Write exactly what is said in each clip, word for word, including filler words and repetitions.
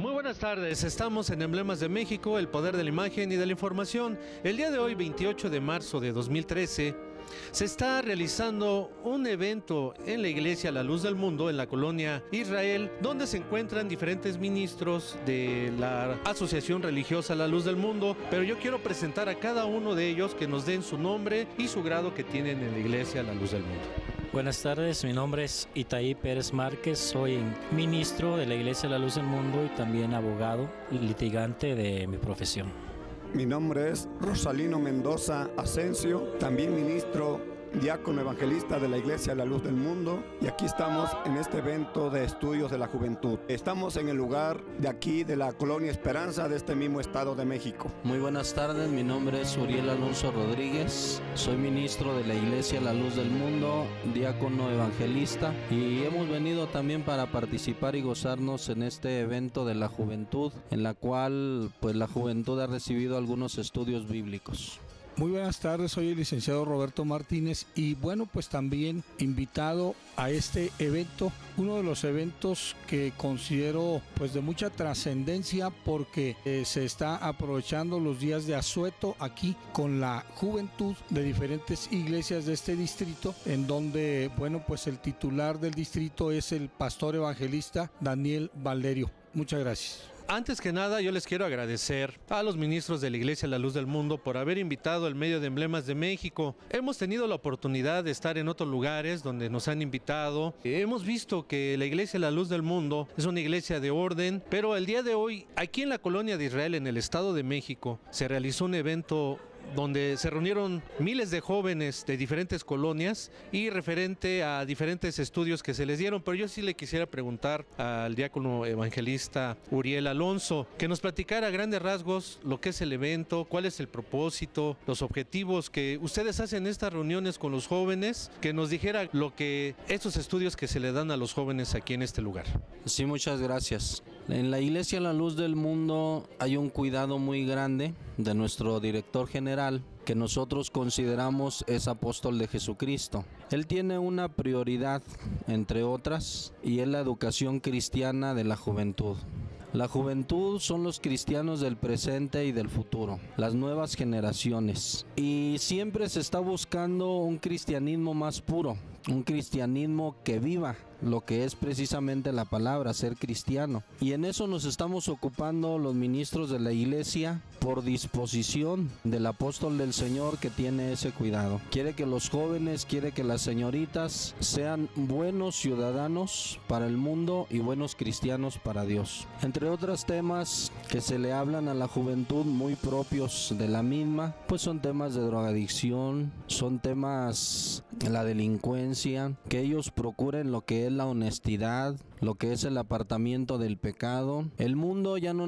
Muy buenas tardes, estamos en Emblemas de México, el poder de la imagen y de la información. El día de hoy, veintiocho de marzo de dos mil trece, se está realizando un evento en la Iglesia La Luz del Mundo, en la colonia Israel, donde se encuentran diferentes ministros de la Asociación Religiosa La Luz del Mundo, pero yo quiero presentar a cada uno de ellos, que nos den su nombre y su grado que tienen en la Iglesia La Luz del Mundo. Buenas tardes, mi nombre es Itaí Pérez Márquez, soy ministro de la Iglesia La Luz del Mundo y también abogado y litigante de mi profesión. Mi nombre es Rosalino Mendoza Asensio, también ministro, diácono evangelista de la Iglesia La Luz del Mundo, y aquí estamos en este evento de estudios de la juventud. Estamos en el lugar de aquí de la colonia Esperanza de este mismo estado de México. Muy buenas tardes, mi nombre es Uriel Alonso Rodríguez, soy ministro de la Iglesia La Luz del Mundo, diácono evangelista, y hemos venido también para participar y gozarnos en este evento de la juventud, en la cual pues la juventud ha recibido algunos estudios bíblicos. Muy buenas tardes, soy el licenciado Roberto Martínez y bueno, pues también invitado a este evento, uno de los eventos que considero pues de mucha trascendencia porque eh, se está aprovechando los días de asueto aquí con la juventud de diferentes iglesias de este distrito, en donde bueno, pues el titular del distrito es el pastor evangelista Daniel Valderio. Muchas gracias. Antes que nada, yo les quiero agradecer a los ministros de la Iglesia La Luz del Mundo por haber invitado al medio de Emblemas de México. Hemos tenido la oportunidad de estar en otros lugares donde nos han invitado. Hemos visto que la Iglesia La Luz del Mundo es una iglesia de orden, pero el día de hoy, aquí en la colonia de Israel, en el Estado de México, se realizó un evento donde se reunieron miles de jóvenes de diferentes colonias y referente a diferentes estudios que se les dieron. Pero yo sí le quisiera preguntar al diácono evangelista Uriel Alonso que nos platicara a grandes rasgos lo que es el evento, cuál es el propósito, los objetivos que ustedes hacen en estas reuniones con los jóvenes, que nos dijera lo que estos estudios que se le dan a los jóvenes aquí en este lugar. Sí, muchas gracias. En la Iglesia La Luz del Mundo hay un cuidado muy grande de nuestro director general, que nosotros consideramos es apóstol de Jesucristo. Él tiene una prioridad, entre otras, y es la educación cristiana de la juventud. La juventud son los cristianos del presente y del futuro, las nuevas generaciones. Y siempre se está buscando un cristianismo más puro, un cristianismo que viva lo que es precisamente la palabra, ser cristiano. Y en eso nos estamos ocupando los ministros de la iglesia por disposición del apóstol del Señor, que tiene ese cuidado. Quiere que los jóvenes, quiere que las señoritas sean buenos ciudadanos para el mundo y buenos cristianos para Dios. Entre otros temas que se le hablan a la juventud muy propios de la misma, pues son temas de drogadicción, son temas de la delincuencia, que ellos procuren lo que es la honestidad, lo que es el apartamiento del pecado. El mundo ya no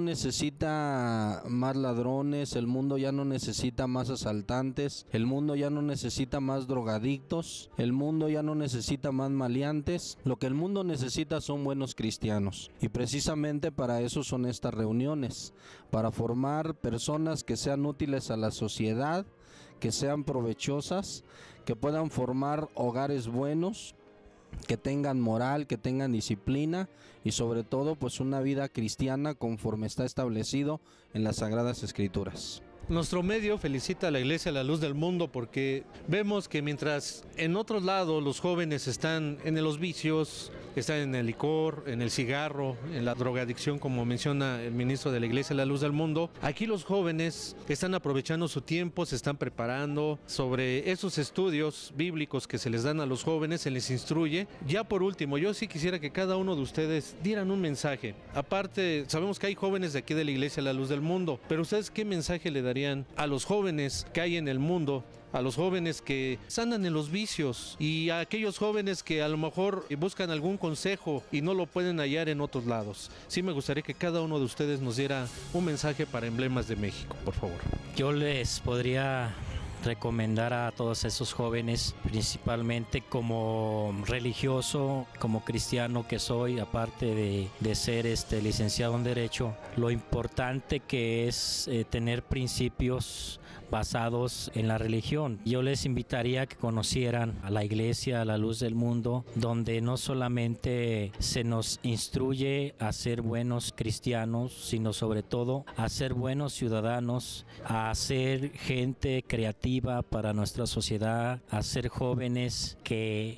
necesita más ladrones, el mundo ya no necesita más asaltantes, el mundo ya no necesita más drogadictos, el mundo ya no necesita más maleantes. Lo que el mundo necesita son buenos cristianos, y precisamente para eso son estas reuniones, para formar personas que sean útiles a la sociedad, que sean provechosas, que puedan formar hogares buenos, que tengan moral, que tengan disciplina y sobre todo pues una vida cristiana conforme está establecido en las Sagradas Escrituras. Nuestro medio felicita a la Iglesia La Luz del Mundo porque vemos que mientras en otros lados los jóvenes están en los vicios, están en el licor, en el cigarro, en la drogadicción, como menciona el ministro de la Iglesia La Luz del Mundo, aquí los jóvenes están aprovechando su tiempo, se están preparando sobre esos estudios bíblicos que se les dan a los jóvenes, se les instruye. Ya por último, yo sí quisiera que cada uno de ustedes dieran un mensaje. Aparte, sabemos que hay jóvenes de aquí de la Iglesia La Luz del Mundo, pero ustedes, ¿qué mensaje le darían a los jóvenes que hay en el mundo, a los jóvenes que andan en los vicios y a aquellos jóvenes que a lo mejor buscan algún consejo y no lo pueden hallar en otros lados? Sí, me gustaría que cada uno de ustedes nos diera un mensaje para Emblemas de México, por favor. Yo les podría recomendar a todos esos jóvenes, principalmente como religioso, como cristiano que soy, aparte de, de ser este, licenciado en Derecho, lo importante que es eh, tener principios basados en la religión. Yo les invitaría a que conocieran a la Iglesia, a la Luz del Mundo, donde no solamente se nos instruye a ser buenos cristianos, sino sobre todo a ser buenos ciudadanos, a ser gente creativa para nuestra sociedad, a ser jóvenes que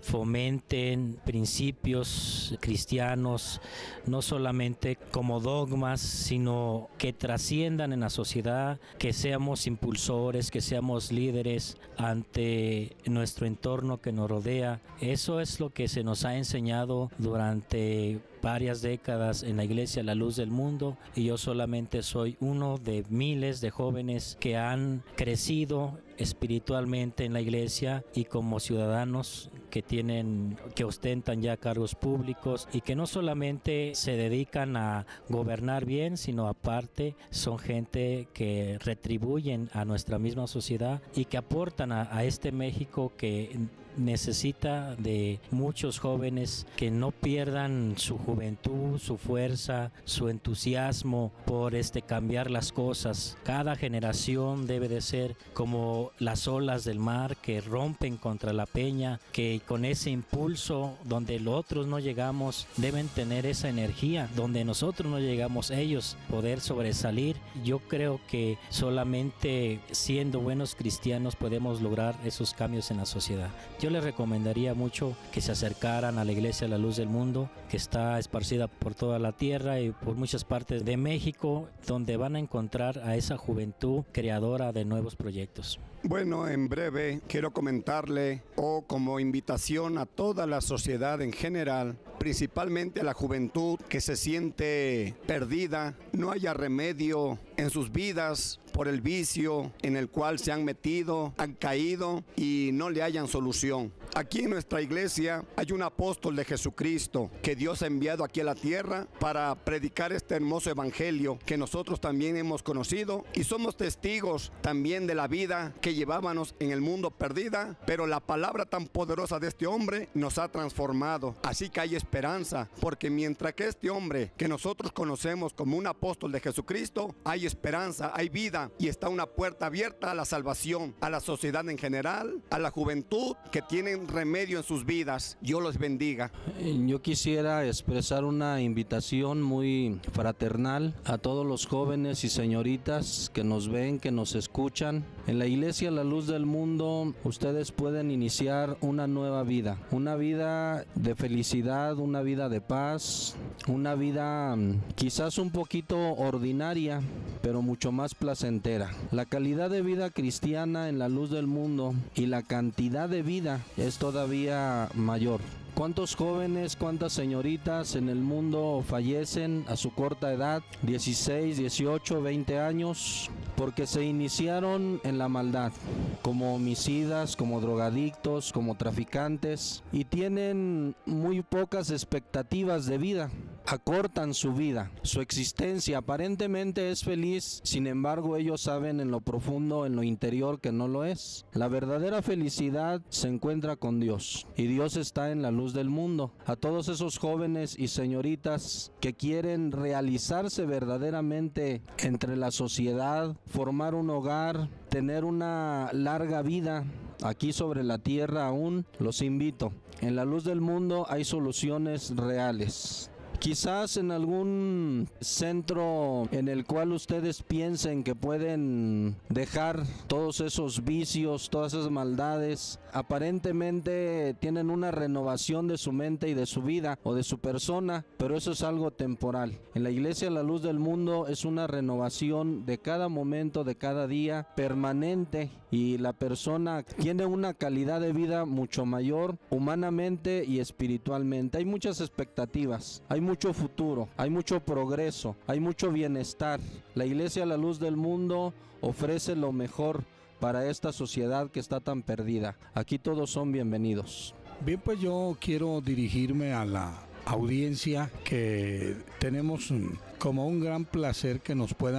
fomenten principios cristianos, no solamente como dogmas, sino que trasciendan en la sociedad, que seamos impulsores, que seamos líderes ante nuestro entorno que nos rodea. Eso es lo que se nos ha enseñado durante varias décadas en la Iglesia La Luz del Mundo, y yo solamente soy uno de miles de jóvenes que han crecido espiritualmente en la Iglesia y como ciudadanos que tienen, que ostentan ya cargos públicos y que no solamente se dedican a gobernar bien, sino aparte son gente que retribuyen a nuestra misma sociedad y que aportan a, a este México que necesita de muchos jóvenes que no pierdan su juventud, su fuerza, su entusiasmo por este cambiar las cosas. Cada generación debe de ser como las olas del mar que rompen contra la peña, que con ese impulso donde los otros no llegamos deben tener esa energía, donde nosotros no llegamos ellos poder sobresalir. Yo creo que solamente siendo buenos cristianos podemos lograr esos cambios en la sociedad. Yo les recomendaría mucho que se acercaran a la Iglesia La Luz del Mundo, que está esparcida por toda la tierra y por muchas partes de México, donde van a encontrar a esa juventud creadora de nuevos proyectos. Bueno, en breve quiero comentarle o como invitación a toda la sociedad en general, principalmente a la juventud que se siente perdida, no haya remedio en sus vidas por el vicio en el cual se han metido, han caído y no le hayan solución. Aquí en nuestra iglesia hay un apóstol de Jesucristo que Dios ha enviado aquí a la tierra para predicar este hermoso evangelio que nosotros también hemos conocido y somos testigos también de la vida que llevábamos en el mundo perdida, pero la palabra tan poderosa de este hombre nos ha transformado. Así que hay esperanza, porque mientras que este hombre que nosotros conocemos como un apóstol de Jesucristo, hay esperanza, hay vida y está una puerta abierta a la salvación, a la sociedad en general, a la juventud que tienen remedio en sus vidas. Dios los bendiga. Yo quisiera expresar una invitación muy fraternal a todos los jóvenes y señoritas que nos ven, que nos escuchan. En la Iglesia La Luz del Mundo ustedes pueden iniciar una nueva vida, una vida de felicidad, una vida de paz, una vida quizás un poquito ordinaria, pero mucho más placentera. La calidad de vida cristiana en la Luz del Mundo y la cantidad de vida es todavía mayor. ¿Cuántos jóvenes, cuántas señoritas en el mundo fallecen a su corta edad, dieciséis, dieciocho, veinte años, porque se iniciaron en la maldad, como homicidas, como drogadictos, como traficantes, y tienen muy pocas expectativas de vida? Acortan su vida, su existencia aparentemente es feliz, sin embargo ellos saben en lo profundo, en lo interior que no lo es. La verdadera felicidad se encuentra con Dios y Dios está en la luz del mundo. A todos esos jóvenes y señoritas que quieren realizarse verdaderamente entre la sociedad, formar un hogar, tener una larga vida aquí sobre la tierra aún, los invito. En la Luz del Mundo hay soluciones reales. Quizás en algún centro en el cual ustedes piensen que pueden dejar todos esos vicios, todas esas maldades, aparentemente tienen una renovación de su mente y de su vida o de su persona, pero eso es algo temporal. En la Iglesia La Luz del Mundo es una renovación de cada momento, de cada día, permanente, y la persona tiene una calidad de vida mucho mayor humanamente y espiritualmente. Hay muchas expectativas, hay mucho futuro, hay mucho progreso, hay mucho bienestar. La Iglesia La Luz del Mundo ofrece lo mejor para esta sociedad que está tan perdida. Aquí todos son bienvenidos. Bien, pues yo quiero dirigirme a la audiencia que tenemos como un gran placer que nos puedan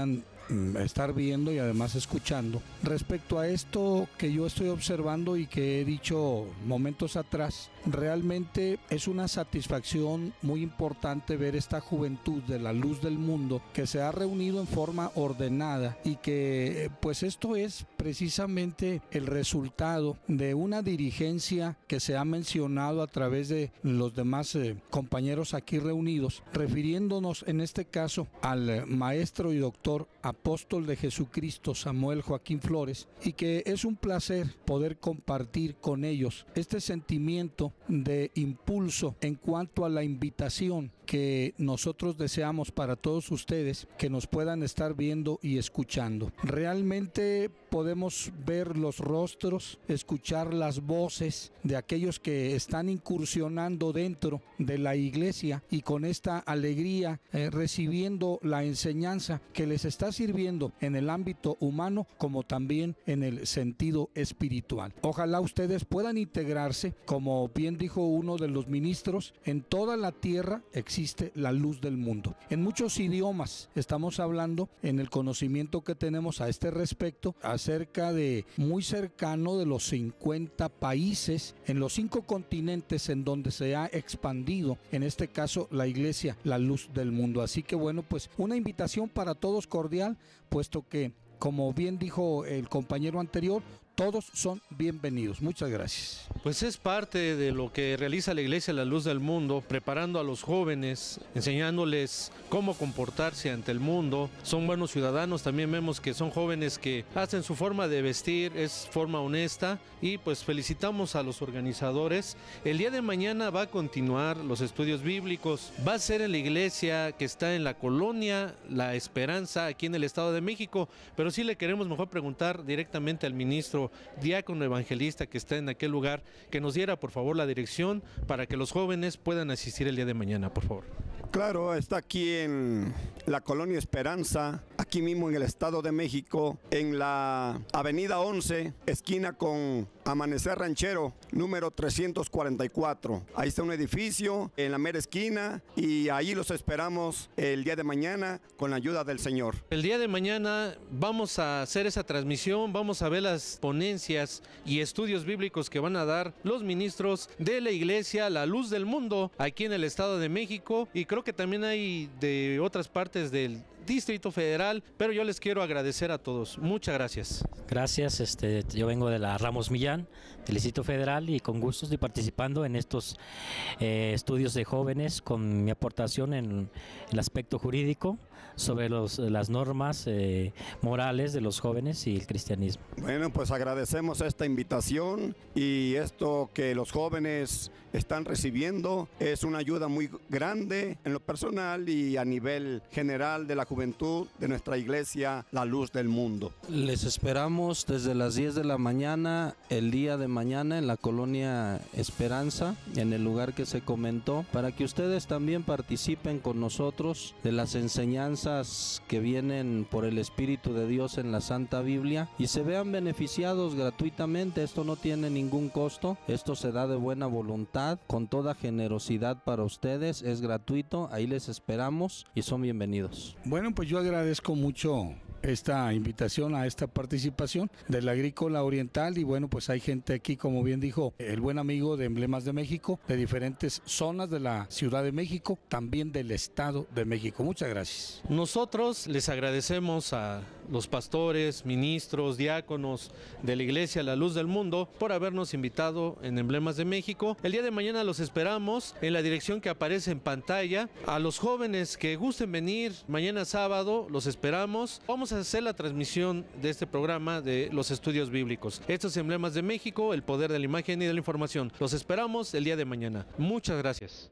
mm, estar viendo y además escuchando. Respecto a esto que yo estoy observando y que he dicho momentos atrás, realmente es una satisfacción muy importante ver esta juventud de la luz del mundo que se ha reunido en forma ordenada y que pues esto es precisamente el resultado de una dirigencia que se ha mencionado a través de los demás eh, compañeros aquí reunidos, refiriéndonos en este caso al maestro y doctor apóstol de Jesucristo Samuel Joaquín Flores, y que es un placer poder compartir con ellos este sentimiento de impulso en cuanto a la invitación que nosotros deseamos para todos ustedes que nos puedan estar viendo y escuchando. Realmente podemos ver los rostros, escuchar las voces de aquellos que están incursionando dentro de la iglesia y con esta alegría eh, recibiendo la enseñanza que les está sirviendo en el ámbito humano como también en el sentido espiritual. Ojalá ustedes puedan integrarse, como bien dijo uno de los ministros, en toda la tierra existe la luz del mundo. En muchos idiomas estamos hablando, en el conocimiento que tenemos a este respecto, acerca de muy cercano de los cincuenta países en los cinco continentes en donde se ha expandido, en este caso, la iglesia, la luz del mundo. Así que bueno, pues una invitación para todos cordial, puesto que, como bien dijo el compañero anterior, todos son bienvenidos. Muchas gracias. Pues es parte de lo que realiza la Iglesia La Luz del Mundo, preparando a los jóvenes, enseñándoles cómo comportarse ante el mundo. Son buenos ciudadanos, también vemos que son jóvenes que hacen su forma de vestir, es forma honesta, y pues felicitamos a los organizadores. El día de mañana va a continuar los estudios bíblicos, va a ser en la iglesia que está en la colonia La Esperanza, aquí en el Estado de México, pero sí le queremos mejor preguntar directamente al ministro diácono evangelista que está en aquel lugar, que nos diera por favor la dirección para que los jóvenes puedan asistir el día de mañana, por favor. Claro, está aquí en la colonia Esperanza, aquí mismo en el Estado de México, en la avenida once, esquina con Amanecer Ranchero, número trescientos cuarenta y cuatro. Ahí está un edificio en la mera esquina y ahí los esperamos el día de mañana con la ayuda del Señor. El día de mañana vamos a hacer esa transmisión, vamos a ver las ponencias y estudios bíblicos que van a dar los ministros de la Iglesia La Luz del Mundo aquí en el Estado de México, y creo que también hay de otras partes del Distrito Federal, pero yo les quiero agradecer a todos. Muchas gracias. Gracias, este, yo vengo de la Ramos Millán, del Distrito Federal, y con gusto estoy participando en estos eh, estudios de jóvenes con mi aportación en el aspecto jurídico sobre los, las normas eh, morales de los jóvenes y el cristianismo. Bueno, pues agradecemos esta invitación, y esto que los jóvenes están recibiendo es una ayuda muy grande en lo personal y a nivel general de la juventud de nuestra iglesia La Luz del Mundo. Les esperamos desde las diez de la mañana el día de mañana en la colonia Esperanza, en el lugar que se comentó, para que ustedes también participen con nosotros de las enseñanzas que vienen por el Espíritu de Dios en la Santa Biblia y se vean beneficiados gratuitamente. Esto no tiene ningún costo, esto se da de buena voluntad, con toda generosidad para ustedes, es gratuito, ahí les esperamos y son bienvenidos. Bueno, pues yo agradezco mucho esta invitación a esta participación de la Agrícola Oriental, y bueno, pues hay gente aquí, como bien dijo el buen amigo de Emblemas de México, de diferentes zonas de la Ciudad de México, también del Estado de México. Muchas gracias. Nosotros les agradecemos a los pastores, ministros, diáconos de la Iglesia La Luz del Mundo por habernos invitado en Emblemas de México. El día de mañana los esperamos en la dirección que aparece en pantalla. A los jóvenes que gusten venir mañana sábado, los esperamos. Vamos a hacer la transmisión de este programa de los estudios bíblicos. Estos Emblemas de México, el poder de la imagen y de la información. Los esperamos el día de mañana. Muchas gracias.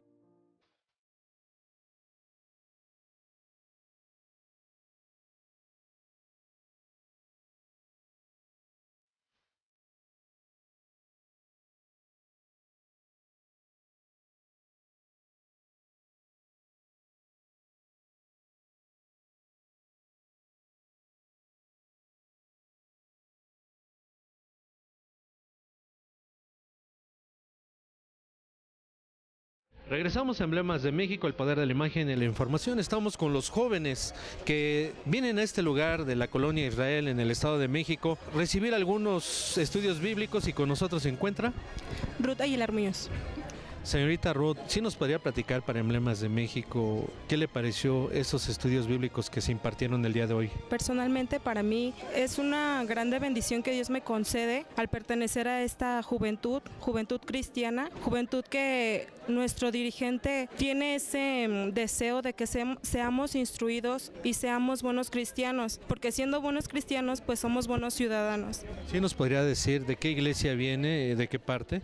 Regresamos a Emblemas de México, el poder de la imagen y la información. Estamos con los jóvenes que vienen a este lugar de la colonia Israel en el Estado de México, recibir algunos estudios bíblicos, y con nosotros se encuentra Ruth Aguilar Muñoz. Señorita Ruth, ¿sí nos podría platicar para Emblemas de México qué le pareció esos estudios bíblicos que se impartieron el día de hoy? Personalmente, para mí es una grande bendición que Dios me concede al pertenecer a esta juventud, juventud cristiana, juventud que nuestro dirigente tiene ese deseo de que se, seamos instruidos y seamos buenos cristianos, porque siendo buenos cristianos, pues somos buenos ciudadanos. ¿Sí nos podría decir de qué iglesia viene, de qué parte?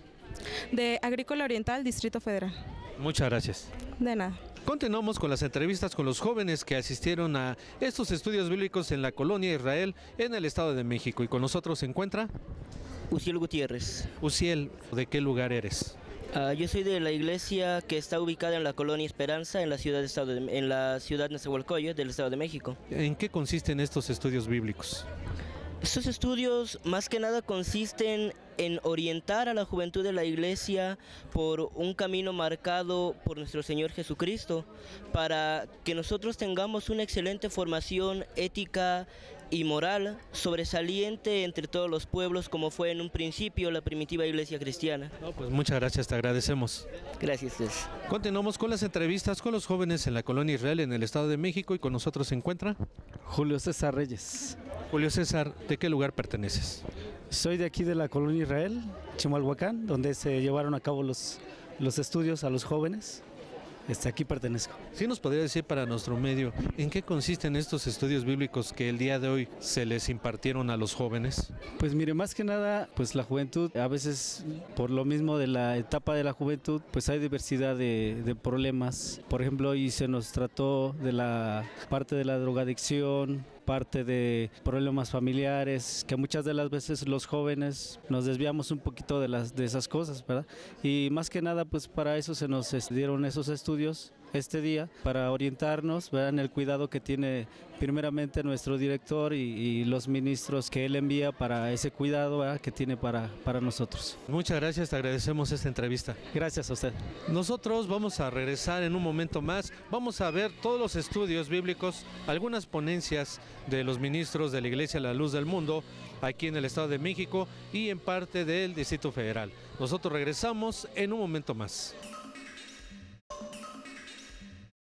De Agrícola Oriental, Distrito Federal. Muchas gracias. De nada. Continuamos con las entrevistas con los jóvenes que asistieron a estos estudios bíblicos en la colonia Israel en el Estado de México, y con nosotros se encuentra Uciel Gutiérrez. Uciel, ¿de qué lugar eres? Uh, yo soy de la iglesia que está ubicada en la colonia Esperanza, en la ciudad de, Estado de, en la ciudad de Nezahualcóyotl del Estado de México. ¿En qué consisten estos estudios bíblicos? Estos estudios más que nada consisten en orientar a la juventud de la iglesia por un camino marcado por nuestro Señor Jesucristo, para que nosotros tengamos una excelente formación ética y moral sobresaliente entre todos los pueblos, como fue en un principio la primitiva iglesia cristiana. No, pues muchas gracias, te agradecemos. Gracias, Cés. Continuamos con las entrevistas con los jóvenes en la colonia Israel en el Estado de México, y con nosotros se encuentra Julio César Reyes. Julio César, ¿de qué lugar perteneces? Soy de aquí de la colonia Israel, Chimalhuacán, donde se llevaron a cabo los, los estudios a los jóvenes. Este, aquí pertenezco. ¿Sí nos podría decir para nuestro medio en qué consisten estos estudios bíblicos que el día de hoy se les impartieron a los jóvenes? Pues mire, más que nada, pues la juventud, a veces por lo mismo de la etapa de la juventud, pues hay diversidad de, de problemas. Por ejemplo, hoy se nos trató de la parte de la drogadicción, parte de problemas familiares, que muchas de las veces los jóvenes nos desviamos un poquito de las de esas cosas, ¿verdad? Y más que nada, pues para eso se nos dieron esos estudios este día, para orientarnos, ¿verdad?, en el cuidado que tiene primeramente nuestro director y, y los ministros que él envía para ese cuidado, ¿verdad?, que tiene para, para nosotros. Muchas gracias, te agradecemos esta entrevista. Gracias a usted. Nosotros vamos a regresar en un momento más, vamos a ver todos los estudios bíblicos, algunas ponencias de los ministros de la Iglesia La Luz del Mundo, aquí en el Estado de México y en parte del Distrito Federal. Nosotros regresamos en un momento más.